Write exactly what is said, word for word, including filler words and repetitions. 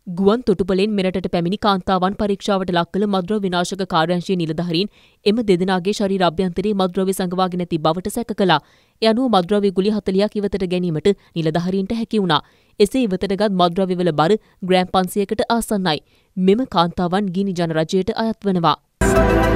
ගුවන් තොටුපළෙන් මෙරටට පැමිණි කාන්තාවන් පරීක්ෂාවට ලක් කළ මද්‍රව්‍ය විනාශක කාර්යාංශයේ නිලධාරීන් එම දෙදෙනාගේ ශරීර අභ්‍යන්තරයේ මද්‍රව්‍ය සඟවාගෙන ඇති බවට සැක කළා. ඒ අනුව මද්‍රව්‍ය ගුලි හතළිහක් ඉවතට ගැනීමට නිලධාරීන්ට හැකි වුණා. එසේ ඉවතටගත් මද්‍රව්‍යවල බර ග්‍රෑම් පන්සියයකට ආසන්නයි. මෙම කාන්තාවන් ගිනි ජනරජයට අයත් වනවා.